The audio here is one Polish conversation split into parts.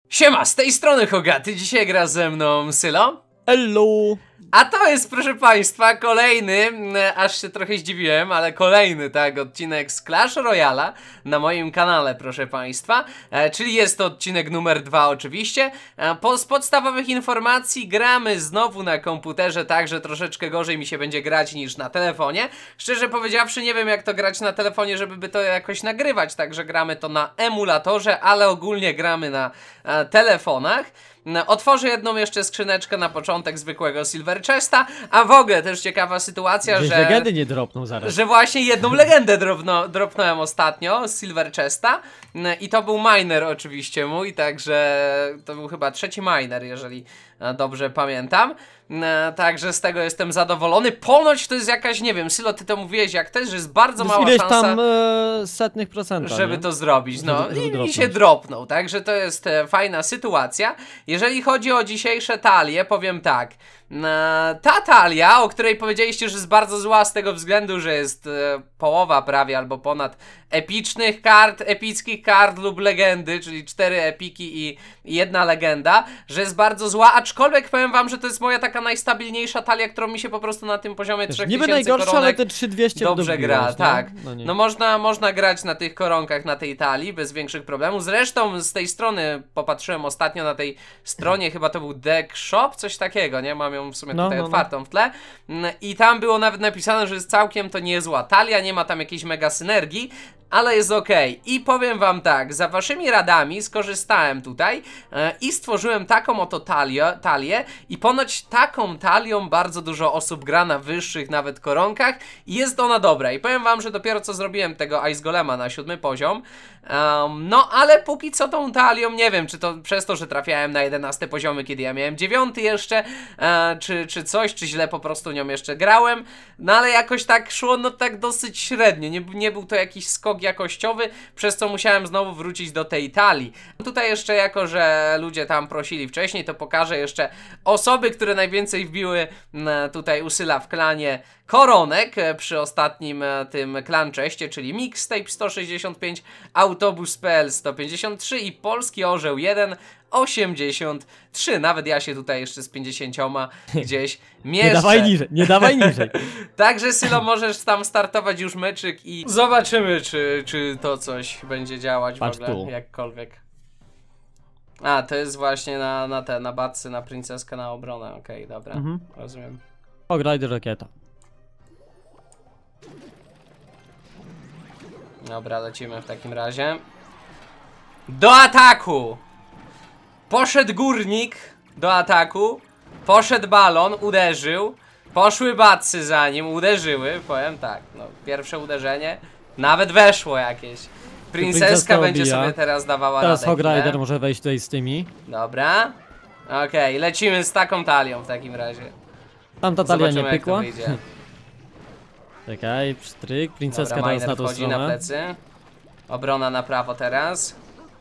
Siema, z tej strony Hogaty, dzisiaj gra ze mną Sylo. Hello! A to jest, proszę państwa, kolejny, aż się trochę zdziwiłem, ale kolejny, tak, odcinek z Clash Royale'a na moim kanale, proszę państwa. Czyli jest to odcinek numer 2 oczywiście. Z podstawowych informacji gramy znowu na komputerze, także troszeczkę gorzej mi się będzie grać niż na telefonie. Szczerze powiedziawszy, nie wiem jak to grać na telefonie, żeby to jakoś nagrywać, także gramy to na emulatorze, ale ogólnie gramy na telefonach. Otworzę jedną jeszcze skrzyneczkę na początek zwykłego Silver Chesta, a w ogóle też ciekawa sytuacja, że legendy nie dropną zaraz. Że właśnie jedną legendę dropnąłem ostatnio z Silver Chesta i to był miner oczywiście mój, także to był chyba trzeci miner, jeżeli dobrze pamiętam. Także z tego jestem zadowolony. Ponoć to jest jakaś, nie wiem, Sylo, ty to mówiłeś jak to jest, że jest bardzo mała ileś szansa tam setnych procenta, żeby nie? to zrobić, no żeby i się dropnął, także to jest fajna sytuacja. Jeżeli chodzi o dzisiejsze talie, powiem tak, ta talia, o której powiedzieliście, że jest bardzo zła z tego względu, że jest połowa prawie albo ponad epicznych kart, epickich kart lub legendy, czyli 4 epiki i jedna legenda, że jest bardzo zła, aczkolwiek powiem wam, że to jest moja taka najstabilniejsza talia, którą mi się po prostu na tym poziomie 3000 niby najgorsza, ale te 3200 dobrze gra, no? tak. No Można grać na tych koronkach, na tej talii bez większych problemów. Zresztą z tej strony popatrzyłem ostatnio na tej stronie, chyba to był Deck Shop, coś takiego, nie? Mam ją w sumie tutaj otwartą w tle. I tam było nawet napisane, że jest całkiem to niezła talia, nie ma tam jakiejś mega synergii, ale jest ok. I powiem wam tak, za waszymi radami skorzystałem tutaj i stworzyłem taką oto talię i ponoć taką talią bardzo dużo osób gra na wyższych nawet koronkach i jest ona dobra. I powiem wam, że dopiero co zrobiłem tego Ice Golema na 7 poziom, no ale póki co tą talią, nie wiem, czy to przez to, że trafiałem na 11 poziomy, kiedy ja miałem 9 jeszcze, czy coś, czy źle po prostu nią jeszcze grałem, no ale jakoś tak szło, no tak dosyć średnio, nie był to jakiś skok jakościowy, przez co musiałem znowu wrócić do tej talii. Tutaj jeszcze, jako że ludzie tam prosili wcześniej, to pokażę jeszcze osoby, które najwięcej wbiły tutaj u Syla w klanie koronek przy ostatnim tym clan czeście, czyli Mixtape 165, Autobus.pl 153 i Polski Orzeł 1 83. Nawet ja się tutaj jeszcze z 50 gdzieś mieszczę. Nie dawaj niżej, nie dawaj niżej. Także Sylo, możesz tam startować już meczyk i zobaczymy, czy to coś będzie działać Patrz w ogóle, tu. jakkolwiek. A, to jest właśnie na batcy, na princeskę, na obronę. Okej, dobra, rozumiem. Ograj do rakieta. Dobra, lecimy w takim razie. Do ataku! Poszedł górnik do ataku, poszedł balon, uderzył, poszły batcy za nim, uderzyły, powiem tak, no pierwsze uderzenie, nawet weszło jakieś. Princeska będzie sobie teraz dawała teraz radę. Hog Rider może wejść tutaj z tymi. Dobra, okej, lecimy z taką talią w takim razie. Tamta talia nie Zobaczymy, jak to pykła. wyjdzie. Czekaj, pstryk, princeska Dobra, teraz na miner tą wchodzi na stronę. plecy. Obrona na prawo teraz.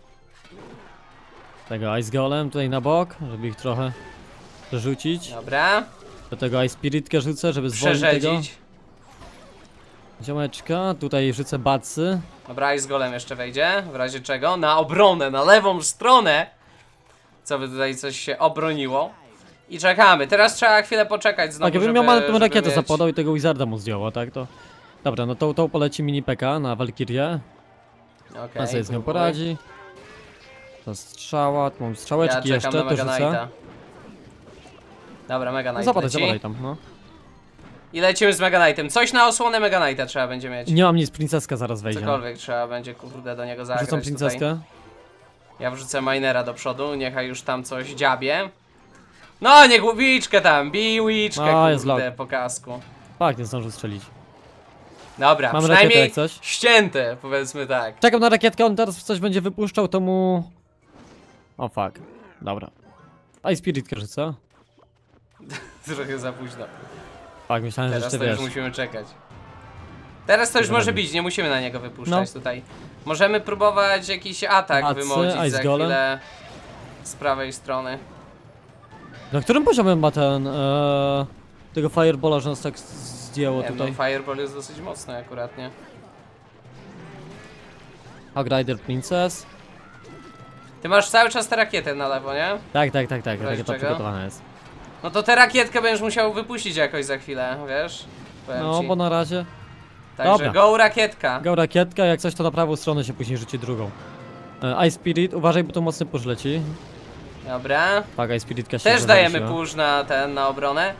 Tego Ice Golem tutaj na bok, żeby ich trochę przerzucić. Dobra, Do tego Ice Spiritkę rzucę, żeby zwolnić tego przerzedzić. ziomeczka. Tutaj rzucę bacy. Dobra, i z golem jeszcze wejdzie, w razie czego, na obronę, na lewą stronę. Co by tutaj coś się obroniło. I czekamy, teraz trzeba chwilę poczekać znowu, Tak, jakbym żeby, miał malutką żeby rakietę mieć... zapodał i tego Wizarda mu zdjęło, tak to... Dobra, no to poleci mini PK na Valkyrię. Okej, A sobie z nią próbuj. poradzi. To strzała, tu mam strzałeczki Ja czekam jeszcze, na to Mega rzucę. Knighta. Dobra, Mega No Knight zapadaj, leci. zapadaj tam, no. I lecimy z Mega Knightem. Coś na osłonę Mega Knighta trzeba będzie mieć. Nie mam nic, princeska zaraz wejdzie. Cokolwiek trzeba będzie, kurde, do niego zagrać Rzucam princeskę. tutaj. Ja wrzucę minera do przodu, niechaj już tam coś dziabie. No, niech łubiczkę tam, bij łubiczkę, jest kurde, lock. po kasku. Tak, nie zdążył strzelić. Dobra, Mam przynajmniej rakietę jak coś. ścięte, powiedzmy tak. Czekam na rakietkę, on teraz coś będzie wypuszczał, to mu... O fuck. Dobra. A i spiritkę rzucę. Trochę za późno. Tak, myślałem, że Teraz jeszcze to już wiesz. musimy czekać. Teraz to już może Dobra. bić, nie musimy na niego wypuszczać No. tutaj. Możemy próbować jakiś atak Bacy, wymodzić Ice za Golem. chwilę z prawej strony. Na którym poziomie ma ten... tego Firebola, że nas tak zdjęło Nie wiem, no tutaj? Fireball jest dosyć mocny akurat, nie? Hog Rider Princess. Ty masz cały czas tę rakietę na lewo, nie? Tak, rakieta czego? przygotowana jest. No to tę rakietkę będziesz musiał wypuścić jakoś za chwilę, wiesz? Powiem No, ci. bo na razie... Także dobra. go rakietka. Go rakietka, jak coś to na prawą stronę się później rzuci drugą. Ice Spirit, uważaj, bo tu mocny push leci. Dobra. Tak, Ice Spiritka się Też dajemy zawróciła. push na obronę.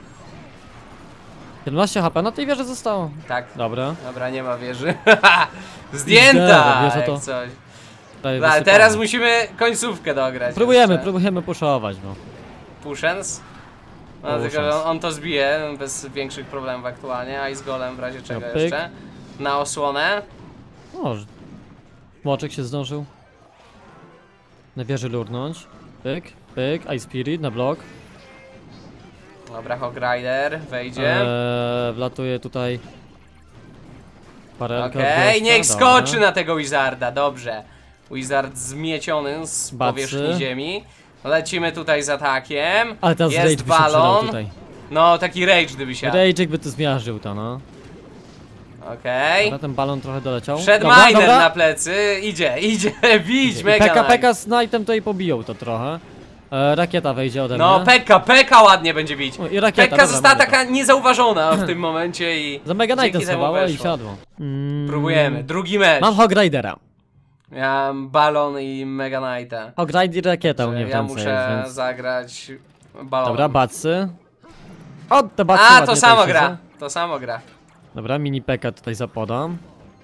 17 HP na tej wieży zostało. Tak. Dobra. Dobra, nie ma wieży. Zdjęta! Wieża to- Jak coś. Tutaj Dobra, wysypane. teraz musimy końcówkę dograć. Próbujemy puszować, no. Pushens. No, Pushens. tylko on to zbije bez większych problemów aktualnie. Ice Golem w razie czego pyk. jeszcze. Na osłonę. Może. Moczek się zdążył. Na wieży lurnąć. Pyk, Ice Spirit na blok. Dobra, Hog Rider wejdzie. Wlatuje tutaj. Parelka od Okej, gościa, niech dobra. skoczy na tego Wizarda, dobrze. Wizard zmieciony z Bacy. powierzchni ziemi. Lecimy tutaj z atakiem. Ale teraz Jest Rage by się przydał balon. tutaj. No, taki rage gdyby się. Rage'ik by tu zmiażdżył to, no. Okej. Dobra, ten balon trochę doleciał. Przed Dobra, miner dobra. na plecy. Idzie, bić, I mega nice. Peka z Knightem tutaj pobiją to trochę. Rakieta wejdzie ode mnie. No, Pekka ładnie będzie bić. O, i rakieta, Pekka dobra, została mamy to. taka niezauważona w tym momencie i Za Mega Knightem dzięki temu schowało i weszło. siadło. Próbujemy, drugi mecz. Mam Hog Ridera. Miałem balon i Mega Knighta. Hog Rider i rakieta u mnie w Ja ręce muszę jest, więc... zagrać balon. Dobra, bacy. O, te bacy A, ładnie to tutaj samo siedzą. gra. To samo gra. Dobra, mini peka tutaj zapodam.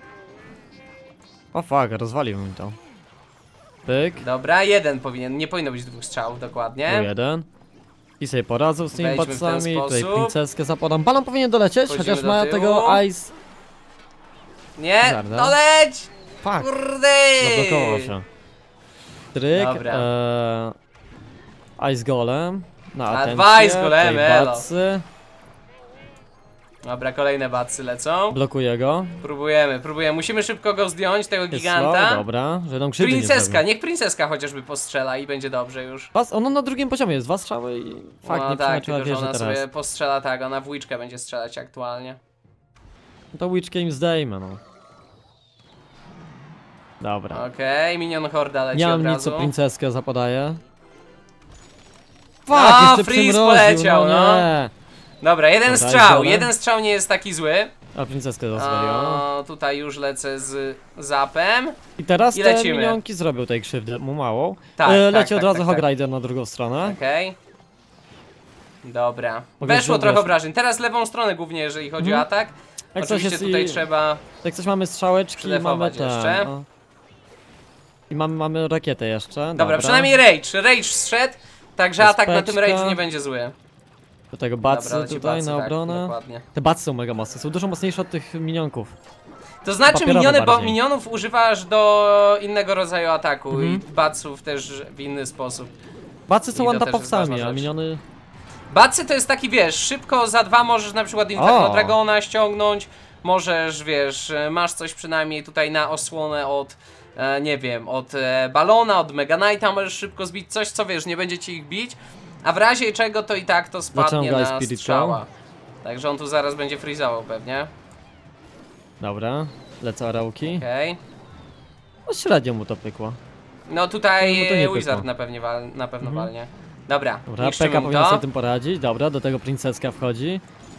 O fuck, rozwalił mi to. Pyk, Dobra, jeden powinien, nie powinno być dwóch strzałów tu dokładnie. jeden. I sobie poradzą z tymi Wejdźmy w ten bacami, tutaj sposób. princeskę zapodam. Balon powinien dolecieć, Wchodzimy chociaż do ma tyłu. tego ice... Nie, Zarda. no leć! Fuck, Kurde! zablokował się. Tryk, Dobra. ice golem. Na A, atencję, dwa ice golemy, tutaj elo. bacy. Dobra, kolejne bacy lecą. Blokuję go. Próbujemy. Musimy szybko go zdjąć, tego Jest giganta. slow, dobra, że tą krzywdy nie Princeska, zrobił. niech princeska chociażby postrzela i będzie dobrze już. Ono na drugim poziomie jest, 2 strzały i... Fuck, No nie tak, przeznaczyła tylko że wieży ona teraz. sobie postrzela tak, ona w łyczkę będzie strzelać aktualnie. No to łyczkę im zdejmę, no. Dobra. Okej, minion horda leci Nie od mam nic, razu. co princeskę zapadaje. No, jeszcze freeze przymroził, poleciał, no. nie. Dobra, jeden Dobra, strzał, idziemy. jeden strzał nie jest taki zły. A princeskę rozwaliła. O, tutaj już lecę z zapem. I teraz i te lecimy. minionki zrobią tej krzywdy mu małą. Tak, Leci tak, od razu tak, Hog tak. Rider na drugą stronę. Okej. Dobra. Mogę Weszło zdjąć trochę resztę. obrażeń. Teraz lewą stronę głównie, jeżeli chodzi o Mhm. atak. Jak coś Oczywiście jest tutaj i- trzeba... Jak coś mamy strzałeczki, mamy Przylefować ten. jeszcze. O. I mamy rakietę jeszcze. Dobra, przynajmniej rage. Rage zszedł, także Jest atak na tym peczka. rage nie będzie zły. Do tego bacy leci tutaj bacy, na tak, obronę. dokładnie. Te bacy są mega mocne, są dużo mocniejsze od tych minionków. To znaczy Papierowe miniony, bo bardziej. minionów używasz do innego rodzaju ataku Mhm. i baców też w inny sposób. Bacy są I to też jest one-tapowcami, ważna a rzecz. miniony... Bacy to jest taki, wiesz, szybko za 2 możesz na przykład Inferno O! Dragona ściągnąć, możesz, wiesz, masz coś przynajmniej tutaj na osłonę od, nie wiem, od balona, od Mega Knighta możesz szybko zbić coś, co wiesz, nie będzie ci ich bić, a w razie czego to i tak to spadnie Zaciągaj na Spirit strzała. Także on tu zaraz będzie freezował pewnie. Dobra, lecą arałki. Okej. No średnio mu to pykło. No tutaj No to nie Wizard pykło. na pewno walnie. Dobra, Dobra, niszczymy Peka mu powinien to. sobie tym poradzić. Dobra, do tego princeska wchodzi.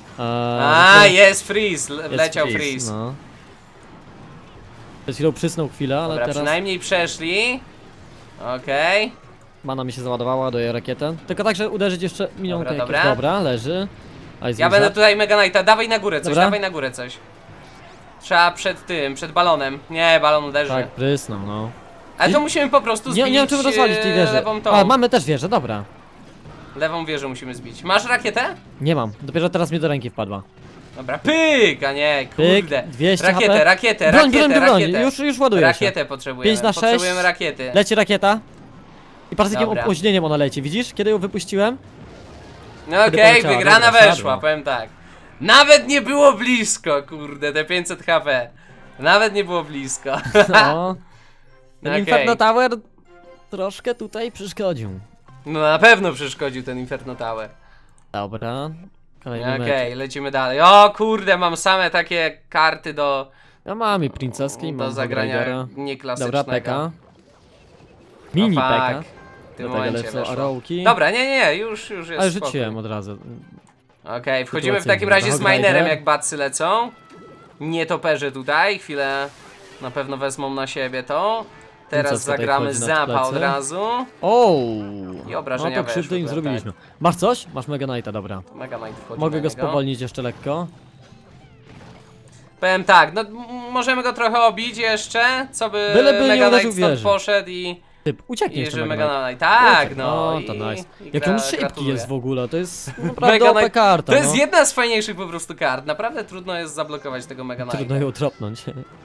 A, jest freeze, jest wleciał freeze. No. Przed chwilą przysnął chwilę, ale Dobra, teraz przynajmniej przeszli. Okej. mana mi się załadowała, doje rakietę. Tylko tak, że uderzyć jeszcze minionkę Dobra, jakieś. dobra. Dobra, leży. Ja będę tutaj Mega Knighta, dawaj na górę coś, Dobra. dawaj na górę coś. Trzeba przed tym, przed balonem. Nie, balon uderzy. Tak, prysnął, no. Ale to musimy po prostu zbić Nie wiem czym rozwalić tej wieży. lewą tą. A, mamy też wieżę, dobra. Lewą wieżę musimy zbić. Masz rakietę? Nie mam, dopiero teraz mi do ręki wpadła. Dobra, pyk, a nie, Pyk, kurde. 200 Rakietę, HP. rakietę, Broń, rakietę, broń, broń, rakietę. już ładuję się. Rakietę potrzebujemy, 5 na 6. potrzebujemy rakiety. Leci rakieta. I patrz z jakim Dobra. opóźnieniem ona leci, widzisz? Kiedy ją wypuściłem? No okej, poleciała, wygrana dobra, weszła, siadła. powiem tak. Nawet nie było blisko, kurde, te 500 HP. Nawet nie było blisko. No. Ten Okej. Inferno Tower troszkę tutaj przeszkodził. No na pewno przeszkodził ten Inferno Tower. Dobra. Kolejny Okej, mecz. lecimy dalej. O kurde, mam same takie karty do Ja mam i princeski, do mam zagrania Hogridera. nieklasycznego. Dobra, Peka. Mini peka. W tym Do tego momencie lecą weszło. arrowki. Dobra, nie, już jest Ale spokój. rzuciłem od razu. Okej, wchodzimy w Sytuacyjnie. takim razie z Hog Rider. minerem, jak bacy lecą. Nietoperze tutaj, chwilę na pewno wezmą na siebie to. Teraz Princess tutaj zagramy wchodzi na zapa od plecy. razu. O! I obrażenia No to krzywdę im weszły, zrobiliśmy. Masz coś? Masz Mega Knighta, dobra. Mega Knight wchodzi Mogę na go niego. spowolnić jeszcze lekko. Powiem tak, no możemy go trochę obić jeszcze, co by Byleby nie Mega uderzył Knight stąd wieży. poszedł i Typ, ucieknie że jeszcze Mega Mega Knight. Knight. Tak, Uciekł. no. to nice. i Jak on gra- szybki gratuluję. jest w ogóle, to jest Mega naprawdę OP Knight- karta, To jest no. jedna z fajniejszych po prostu kart. Naprawdę trudno jest zablokować tego Mega Knighta. Trudno ją tropnąć.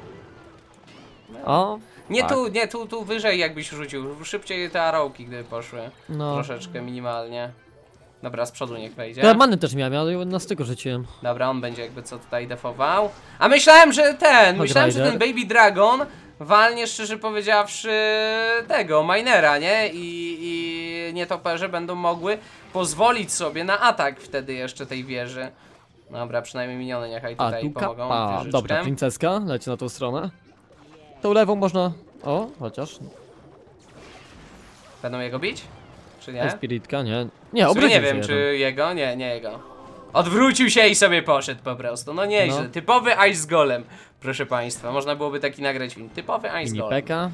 O, Nie tak. tu, nie tu wyżej jakbyś rzucił. Szybciej te arrowki gdyby poszły. No. Troszeczkę minimalnie. Dobra, z przodu niech wejdzie. Ja many też miałem, ale na styku rzuciłem. Dobra, on będzie jakby co tutaj defował. A myślałem, że ten Rider. Baby Dragon walnie, szczerze powiedziawszy, tego, minera, nie? I nietoperze będą mogły pozwolić sobie na atak wtedy jeszcze tej wieży. Dobra, przynajmniej miniony niechaj A, tutaj tu pomogą. kapa. wieżyczkę. Dobra, princeska leci na tą stronę. Tą lewą można... O, chociaż. Będą jego bić? Czy nie? Spiritka, nie. Nie, W sumie obrócił nie się wiem, jeden. czy jego? Nie jego. Odwrócił się i sobie poszedł po prostu. No nieźle. No. Typowy Ice Golem, proszę państwa. Można byłoby taki nagrać film. Typowy Ice Mini Golem. peka.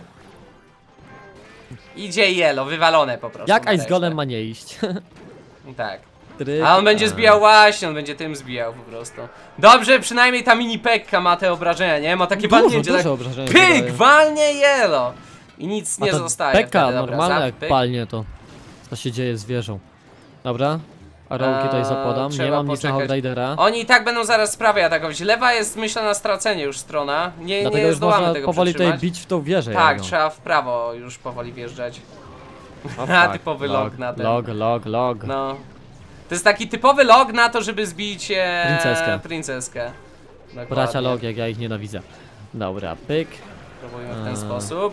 Idzie yellow, wywalone po prostu. Jak na Ice resztę. Golem ma nie iść? Tak. Tryk. A on będzie zbijał właśnie, on będzie tym zbijał po prostu. Dobrze, przynajmniej ta mini pekka ma te obrażenia, nie? Ma takie walnięcie, dużo tak. obrażenia Pyk! zadaje. Walnie yellow! I nic A nie to zostaje. Peka, wtedy. Dobra, normalne zap, jak pyk. palnie to. Co się dzieje z wieżą. Dobra. Arrowki tutaj zapodam. Nie trzeba mam nic na poczekać. Hog Ridera. Oni i tak będą zaraz z prawej atakować. Lewa jest, myślę, na stracenie już strona. Dlatego Nie już zdołamy można tego powoli tutaj przetrzymać. bić w tą wieżę. Tak, jego. trzeba w prawo już powoli wjeżdżać. O, A, fuck. typowy log na ten. Log. No. To jest taki typowy log na to, żeby zbić princeskę. Dokładnie. Bracia log, jak ja ich nienawidzę. Dobra, pyk. Próbujmy w ten sposób.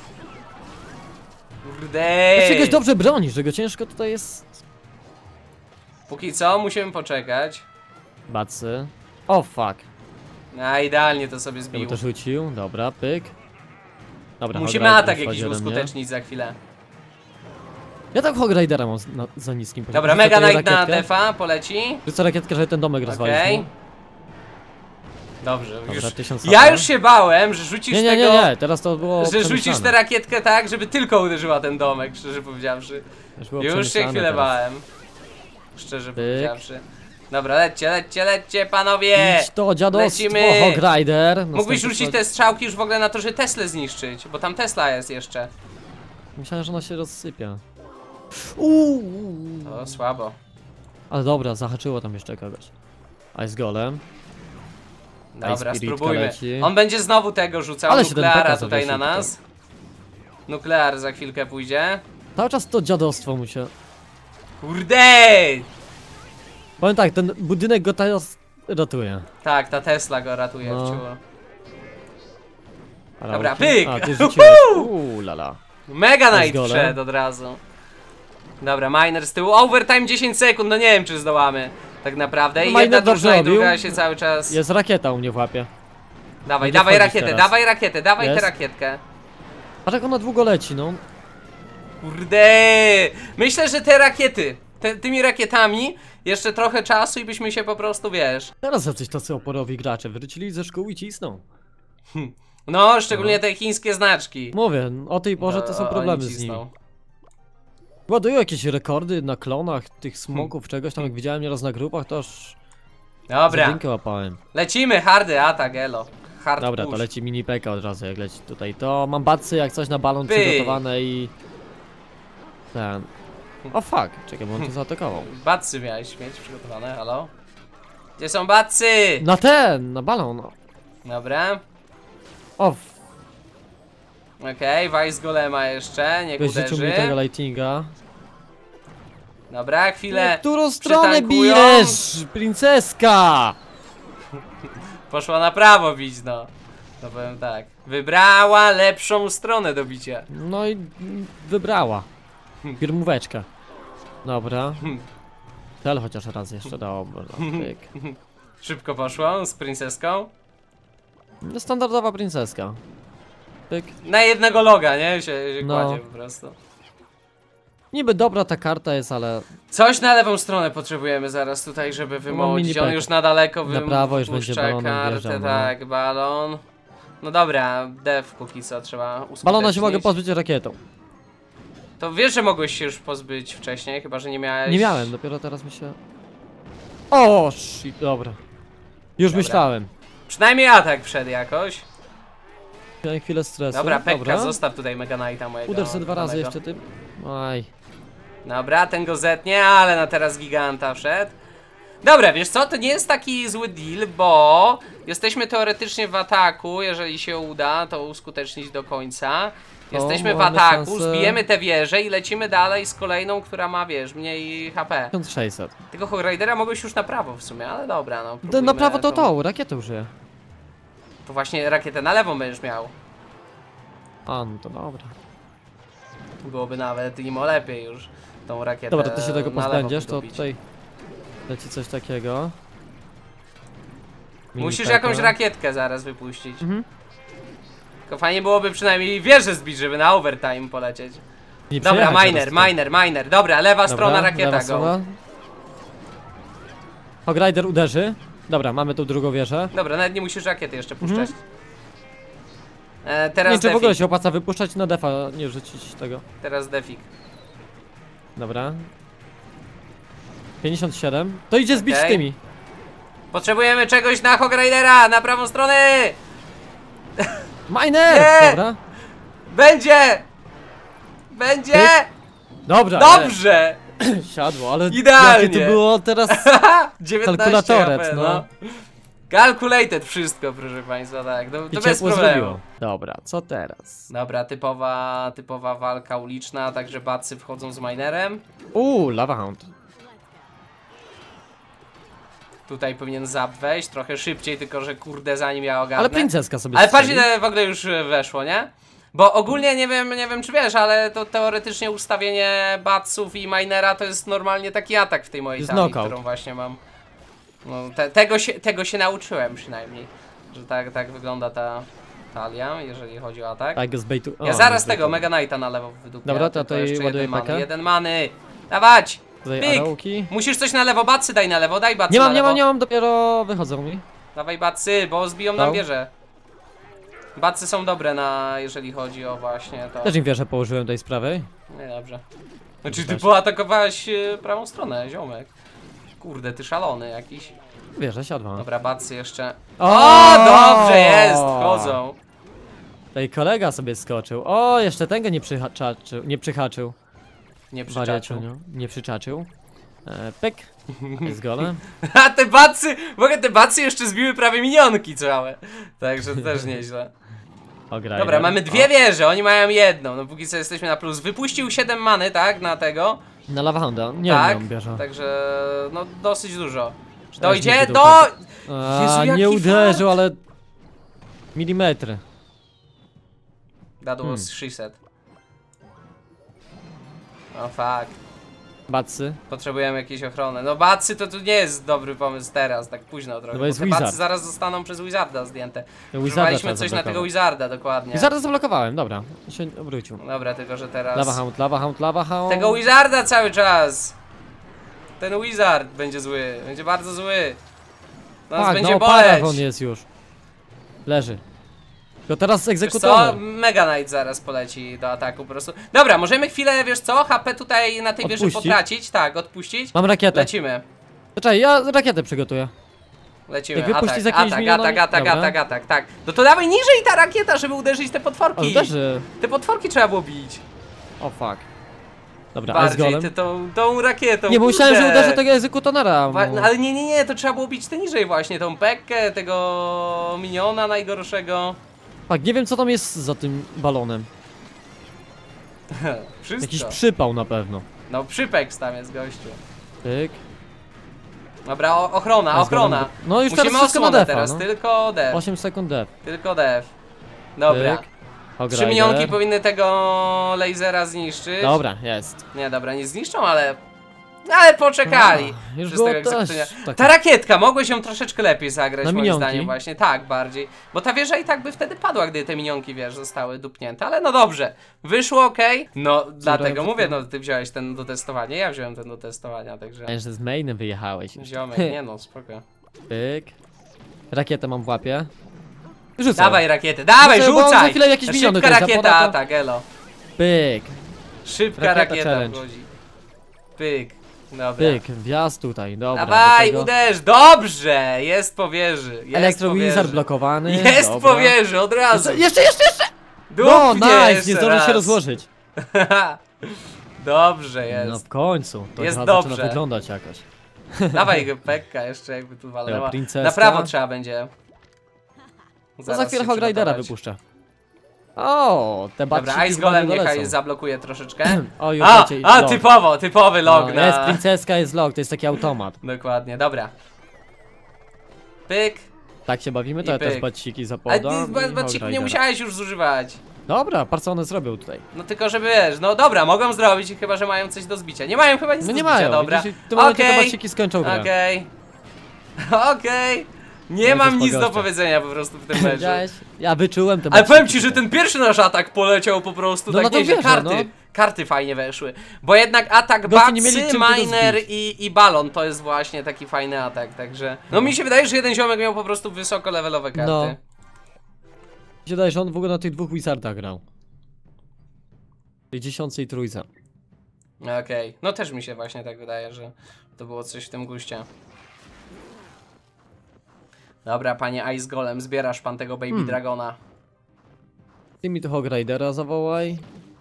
Kurde. Jeszcze goś dobrze broni, że go ciężko tutaj jest. Póki co musimy poczekać. Bacy. O fuck. A idealnie to sobie Ja zbił. to rzucił, dobra, pyk. Dobra, Musimy Hog Rider atak wchodzi jakiś ode mnie. uskutecznić za chwilę. Ja tak Hog Ridera mam za niskim poziomem. Dobra, Rzucę Mega tutaj Knight na rakietkę. defa poleci. Rzucę rakietkę, żeby ten domek rozwalić. Okej. mu. Dobrze, Dobra, już. 1000 Ja HP. już się bałem, że rzucisz Nie, tego. nie, teraz to było Że rzucisz przemyślane. tę rakietkę tak, żeby tylko uderzyła ten domek, szczerze powiedziawszy. było Już się przemyślane chwilę teraz. bałem. Szczerze Pyk. powiedziawszy. Dobra, lećcie panowie! Idź to, dziadostwo, Lecimy. Hog Rider. Mógłbyś Następny rzucić wchodzi- te strzałki już w ogóle na to, że Teslę zniszczyć, bo tam Tesla jest jeszcze. Myślałem, że ona się rozsypia. To słabo. Ale dobra, zahaczyło tam jeszcze kogoś. Ice Golem. Dobra, Spiritka spróbujmy. leci. On będzie znowu tego rzucał, Ale się ten nukleara peka tutaj na zawiesił nas. Nuklear za chwilkę pójdzie. Cały czas to dziadostwo mu się... Kurde! Powiem tak, ten budynek go teraz ratuje. Tak, ta Tesla go ratuje No. w ciul. Arauki. Dobra, pyk! A, ty rzuciłeś. Lala. Mega Let's Knight go, wszedł od razu. Dobra, miner z tyłu. Overtime 10 sekund, no nie wiem czy zdołamy. Tak naprawdę. I No, jedna miner dobrze drużyna i robił. druga się cały czas. Jest rakieta u mnie w łapie. Dawaj, Będzie dawaj wchodzić rakietę, teraz. dawaj rakietę, dawaj tę Jest. rakietkę. Patrz jak ona długo leci, no. Kurde! Myślę, że te rakiety, tymi rakietami jeszcze trochę czasu i byśmy się po prostu, wiesz. Teraz jacyś tacy oporowi gracze wrócili ze szkół i cisną. No, szczególnie te chińskie znaczki. Mówię, o tej porze to są No, problemy oni z nimi. cisną. Ładują jakieś rekordy na klonach tych smoków, czegoś tam jak widziałem nieraz na grupach, to aż Dobra, zadynkę łapałem. lecimy, hardy atak, elo. Hard Dobra, push. to leci mini peka od razu jak leci tutaj. To mam bacy jak coś na balon Pyk. przygotowane i... Ten... O fuck, czekaj, bo on to zaatakował. Bacy miałeś mieć przygotowane, halo? Gdzie są bacy? Na ten, na balon. No. Dobra. O, Okej, Vice Golema jeszcze, niech ktoś życzył mi uderzy. tego lightinga. Dobra, chwilę. W którą stronę przytankują. bijesz, princeska? Poszła na prawo bić, no. To powiem tak. Wybrała lepszą stronę do bicia. No i wybrała. Firmóweczkę. Dobra. Cel chociaż raz jeszcze, dobra. Pyk. Szybko poszło z princeską. No, standardowa princeska. pyk. Na jednego loga, nie? Się No. kładzie po prostu. Niby dobra ta karta jest, ale Coś na lewą stronę potrzebujemy zaraz tutaj, żeby wymodzić. On mini już na daleko Na prawo już będzie wypuszcza balonem kartę, wjeżdżał, no. tak, balon. No dobra, def póki co trzeba uskutecznić. balona się mogę pozbyć rakietą. To wiesz, że mogłeś się już pozbyć wcześniej, chyba że nie miałeś... Nie miałem, dopiero teraz mi się... O, shit, dobra. Już Dobra. myślałem. Przynajmniej atak wszedł jakoś. Miałem chwilę stresu. Dobra, Pekka, zostaw tutaj Mega Knighta mojego. Uderz se 2 razy kochanego. jeszcze tym. Aj. Dobra, ten go zetnie, ale na teraz giganta wszedł. Dobra, wiesz co, to nie jest taki zły deal, bo jesteśmy teoretycznie w ataku, jeżeli się uda to uskutecznić do końca. Jesteśmy w mamy ataku, szansę. zbijemy tę wieżę i lecimy dalej z kolejną, która ma, wiesz, mniej HP. 1600. Tego Hog Ridera mogłeś już na prawo w sumie, ale dobra, no. Na próbujmy prawo to tą- tą, rakietę użyję. To właśnie rakietę na lewą będziesz miał. A, no to dobra. Byłoby nawet im o lepiej już tą rakietę. Dobra, ty się tego na lewo pozbędziesz, to wydupić. tutaj leci coś takiego. Mini Musisz peka. jakąś rakietkę zaraz wypuścić. Mhm. Tylko fajnie byłoby przynajmniej wieżę zbić, żeby na overtime polecieć. Nie Dobra, przejechać miner, teraz miner. Dobra, lewa Dobra, strona rakieta lewa go. strona. Hog Rider uderzy. Dobra, mamy tu drugą wieżę. Dobra, nawet nie musisz rakiety jeszcze puszczać. Mhm. Nie Teraz wiem, czy w ogóle defik. się opłaca wypuszczać na defa, nie rzucić tego. Teraz defik. Dobra. 57. To idzie zbić z Okej. tymi. Potrzebujemy czegoś na Hog Ridera, na prawą stronę! Miner! Nie! Dobra. Będzie! Będzie! Dobra. Dobrze! Siadło, ale Idealnie. jakie to było teraz 19 kalkulatoret, HP, no. Calculated wszystko, proszę państwa, tak. To I bez ciepło problemu. zrobiło. Dobra, co teraz? Dobra, typowa walka uliczna, także bacy wchodzą z minerem. Lava Hound. Tutaj powinien zap wejść trochę szybciej, tylko że kurde zanim ja ogarnę. Ale princeska sobie Ale patrz strzeli. ile w ogóle już weszło, nie? Bo ogólnie nie wiem czy wiesz, ale to teoretycznie ustawienie batsów i minera to jest normalnie taki atak w tej mojej Jest talii, knockout. którą właśnie mam. No, tego się nauczyłem przynajmniej, że tak wygląda ta talia, jeżeli chodzi o atak. Tak, z baitu. Ja zaraz tego Mega Knighta na lewo wydupię. Dobra, to tylko tutaj jeszcze ładuję jeden many, pakę. jeden many. Dawać! Tutaj Pyk! arałki. Musisz coś na lewo, bacy daj na lewo, daj bacy Nie na mam, lewo. nie mam, dopiero wychodzą mi. Dawaj bacy, bo zbiją nam Dał. wieżę. Bacy są dobre jeżeli chodzi o właśnie to. Też im wieżę położyłem tutaj z prawej. Nie, dobrze. Znaczy ty Też. poatakowałeś prawą stronę, ziomek. Kurde, ty szalony jakiś. Wieża siadła. Dobra, bacy jeszcze. O, Dobrze jest, wchodzą. Tutaj kolega sobie skoczył. O, jeszcze tego nie przyhaczył. Nie przyhaczył. Nie Wariaciu, przyczaczył. nie przyhaczył. Pyk. Jest gole. A te bacy, w ogóle te bacy jeszcze zbiły prawie minionki całe. Także też nieźle. Dobra, mamy dwie wieże, oni mają jedną. No póki co jesteśmy na plus. Wypuścił 7 many, tak, na tego. Na Lava Hounda. Nie Tak, wiem, bierze. także no dosyć dużo. Czy Weź dojdzie mi do... Jezu, Nie jaki uderzył, ale... Milimetry. That was 600. O fuck. Bacy. Potrzebujemy jakiejś ochrony. No bacy to tu nie jest dobry pomysł teraz, tak późno trochę. No bo Bo jest te Wizard. bacy zaraz zostaną przez Wizarda zdjęte. Wizarda Używaliśmy trzeba coś na tego zablokować. Wizarda, dokładnie. Wizarda zablokowałem, dobra. Się obrócił. Dobra, tylko że teraz... Lava Hound, Lava Hound, Lava Hound. Tego Wizarda cały czas! Ten Wizard będzie zły, będzie bardzo zły. Nas Tak, będzie na oparach boleć. on jest już. Leży. Tylko teraz Wiesz co? egzekutor. Mega Knight zaraz poleci do ataku po prostu. Dobra, możemy chwilę, wiesz co? HP tutaj na tej wieży Odpuścić? potracić. Tak, odpuścić. Mam rakietę. Lecimy. Czekaj, ja rakietę przygotuję. Lecimy, Jak wypuści z atak, jakimiś atak, milionami- atak, Dobra. atak, atak, tak. No to dawaj niżej ta rakieta, żeby uderzyć te O, potworki. uderzy. Te potworki trzeba było bić. O fuck. Dobra, a z Bardziej, golem? tą rakietą. Nie, bo myślałem, że kurde. uderzę tego egzekutonera. No ale nie, to trzeba było bić te niżej właśnie, tą Pekkę, tego miniona najgorszego. Tak, nie wiem co tam jest za tym balonem. Wszystko. Jakiś przypał na pewno. No przypeks tam jest gościu. Tyk. Dobra, ochrona, A z golem- ochrona. No już Musimy teraz wszystko na osłonę defa, teraz, no. tylko def, 8 sekund def. tylko def. Dobra. Tyk. Hog 3 Rider. minionki powinny tego lasera zniszczyć. Dobra, jest. Nie, dobra, nie zniszczą, ale Ale poczekali. Już Przez było tego też egzekucyjnia. takie. Ta rakietka, mogłeś ją troszeczkę lepiej zagrać, Na moim minionki? zdaniem właśnie. Tak, bardziej. Bo ta wieża i tak by wtedy padła, gdy te minionki, wiesz, zostały dupnięte. Ale no dobrze. Wyszło ok. No, dlatego mówię, no ty wziąłeś ten do testowania, ja wziąłem ten do testowania, także... Ja, że z mainem wyjechałeś. Ziomek, nie no, spoko. Pyk. Rakietę mam w łapie. Rzucaj. Dawaj rakietę, dawaj, Rzucaj, bo za rzucaj! chwilę jakieś miniony Szybka tutaj rakieta, zapoda, to- atak, elo. Pyk. Szybka Rakieta rakieta challenge. wchodzi. Pyk. Dobra. Pyk. Wjazd tutaj. Dobra. Dawaj, do tego- uderz, dobrze! Jest po wieży, jest Elektro po Wizard wieży. blokowany. Jest dobra. po wieży, od razu. Jeszcze! Dupnie No, nice! jeszcze Nie zdążył się raz. rozłożyć. Dobrze No jest. w końcu. To Jest chyba dobrze. zaczyna wyglądać jakoś. Dawaj go Pekka jeszcze jakby tu walnęła. Princeska. Na prawo trzeba będzie. To Zaraz za chwilę się Hog Ridera przygotować. wypuszczę. O, te Dobra, batsiki Ice chyba Golem nie niechaj dolecą. zablokuje troszeczkę. O, już A, leci a log. typowy log No, na... jest princeska, jest log, to jest taki automat. Dokładnie, dobra. Pyk. Tak się bawimy, I to ja też pyk. baciki Ale zapodam. ty i Hog baciku nie Ridera. musiałeś już zużywać. Dobra, patrz co one zrobią tutaj. No tylko żeby wiesz, no dobra, mogą zrobić, chyba że mają coś do zbicia. Nie mają chyba nic No do nie zbicia, mają, dobra. widzisz, w tym momencie te Okej. baciki skończą grę. Okej. Okej. Nie Jezus, mam nic do pogoście. powiedzenia po prostu w tym meczu. Widziałeś? Ja wyczułem te Ale baciki powiem ci, że tutaj. ten pierwszy nasz atak poleciał po prostu No na tak tą nieźle. wieżę, Karty, no. karty fajnie weszły. Bo jednak atak Goście nie mieli Batsy, czym tego Miner zbić. i Balon to jest właśnie taki fajny atak, także... No mi się wydaje, że jeden ziomek miał po prostu wysoko levelowe karty. No. Mi się wydaje, że on w ogóle na tych dwóch wizardach grał. Tej 10 i trójce. Okej, no też mi się właśnie tak wydaje, że to było coś w tym guście. Dobra, panie Ice Golem, zbierasz pan tego Baby Dragona. Ty mi tu Hog Ridera zawołaj.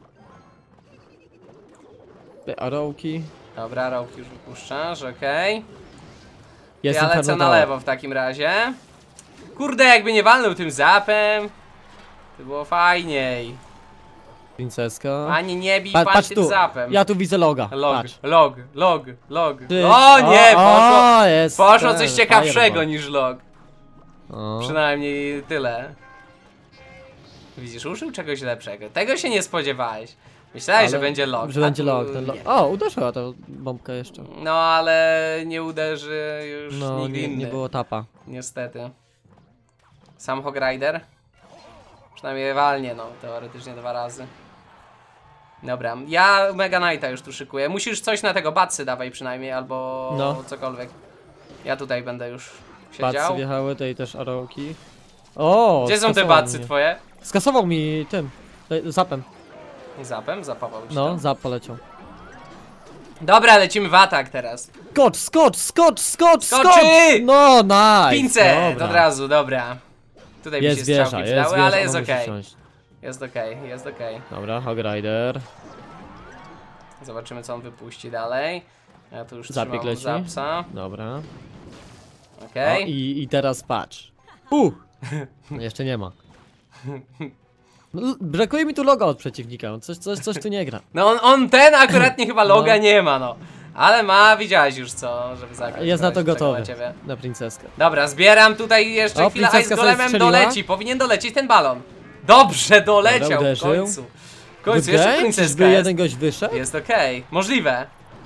Te arrowki. Dobra, Rałki już wypuszczasz, okej. Jest Ja lecę Inferno na Tower. lewo w takim razie. Kurde, jakby nie walnął tym zapem, to było fajniej. Princeska. Panie, nie bij Pa, pan patrz tym tu, zapem. ja tu widzę loga. Log, Patrz. log. Ty. O nie, poszło, jest poszło ten, coś ciekawszego fireball. niż log. O. Przynajmniej tyle. Widzisz, użył czegoś lepszego. Tego się nie spodziewałeś. Myślałeś, że Ale- będzie log. Że a będzie tu log. Ten log. nie. O, uderzyła ta bombka jeszcze. No ale nie uderzy już No, nigdy inny. nie było tapa. Niestety. Sam Hog Rider? Przynajmniej walnie, no, teoretycznie 2 razy. Dobra, ja Mega Knighta już tu szykuję. Musisz coś na tego Batsy dawaj przynajmniej, albo No. cokolwiek. Ja tutaj będę już siedział. Batsy wjechały, tej też arrowki. O, Gdzie są te skasował Batsy mnie. twoje? Skasował mi tym. Zapem. Zapem? Zapawał ci No, tam. zap poleciał. Dobra, lecimy w atak teraz. Skocz! Skoczy! No, nice! 500 Dobra. od razu, dobra. Tutaj mi Jest się wieża, strzałki jest przydały, wieża, ale ona jest musi okej. wsiąść. Jest okej, jest okej. Dobra, Hog Rider. Zobaczymy co on wypuści dalej. Ja tu już Zabieg trzymam leci. zapsa. Dobra. Okej. O, i teraz patrz. No, jeszcze nie ma. No, brakuje mi tu loga od przeciwnika, no, coś tu nie gra. No on ten akurat nie chyba loga No. nie ma, no. Ale ma, widziałeś już co, żeby zagrać. Jest na to Czekam gotowy, Na ciebie. na princeskę. Dobra, zbieram tutaj jeszcze O, chwilę princeska Ice sobie Golemem, strzeliła. doleci, powinien dolecieć ten balon. Dobrze, doleciał Dobra, w uderzył. końcu. W końcu, jeszcze princeska Czyżby jest. jeden gość wyszedł? Jest okej, możliwe.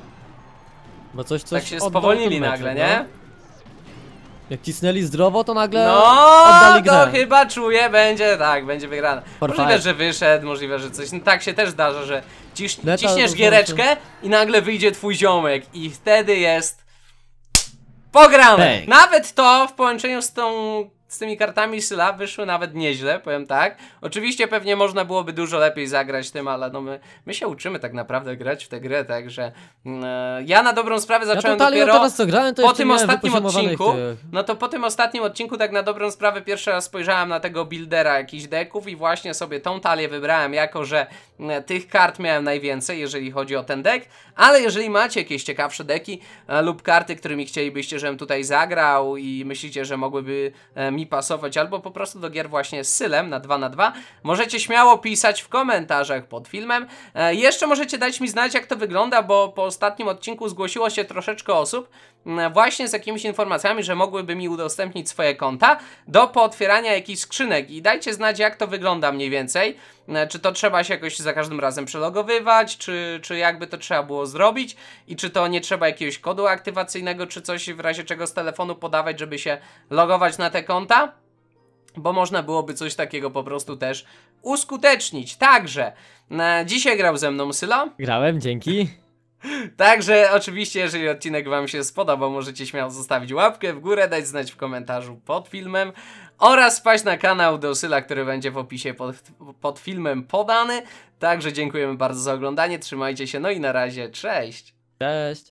Bo coś Tak się oddał spowolnili ten mecz, nagle, no. nie? Jak cisnęli zdrowo, to nagle No, oddali to grę. chyba czuję, będzie tak, będzie wygrana. For Możliwe, five. że wyszedł, możliwe, że coś. No, tak się też zdarza, że Leta ciśniesz do giereczkę i nagle wyjdzie twój ziomek i wtedy jest pograne. Bang. Nawet to w połączeniu z tymi kartami Syla wyszły nawet nieźle, powiem tak. Oczywiście pewnie można byłoby dużo lepiej zagrać tym, ale no my się uczymy tak naprawdę grać w tę grę, także ja na dobrą sprawę Ja zacząłem totalnie dopiero teraz co grałem, to po jeszcze tym miałem ostatnim wypoziomowanych odcinku, tych. no to po tym ostatnim odcinku tak na dobrą sprawę pierwszy raz spojrzałem na tego buildera jakichś deków i właśnie sobie tą talię wybrałem, jako że tych kart miałem najwięcej, jeżeli chodzi o ten deck, ale jeżeli macie jakieś ciekawsze deki lub karty, którymi chcielibyście, żebym tutaj zagrał i myślicie, że mogłyby mi pasować albo po prostu do gier właśnie z Sylem na 2x2, możecie śmiało pisać w komentarzach pod filmem. Jeszcze możecie dać mi znać, jak to wygląda, bo po ostatnim odcinku zgłosiło się troszeczkę osób właśnie z jakimiś informacjami, że mogłyby mi udostępnić swoje konta do pootwierania jakichś skrzynek i dajcie znać, jak to wygląda mniej więcej, czy to trzeba się jakoś za każdym razem przelogowywać, czy jakby to trzeba było zrobić i czy to nie trzeba jakiegoś kodu aktywacyjnego, czy coś w razie czego z telefonu podawać, żeby się logować na te konta. Bo można byłoby coś takiego po prostu też uskutecznić. Także, dzisiaj grał ze mną Sylo. Grałem, dzięki. Także oczywiście, jeżeli odcinek wam się spodobał, możecie śmiało zostawić łapkę w górę, dać znać w komentarzu pod filmem oraz wpaść na kanał do Syla, który będzie w opisie pod filmem podany. Także dziękujemy bardzo za oglądanie, trzymajcie się, no i na razie, cześć! Cześć!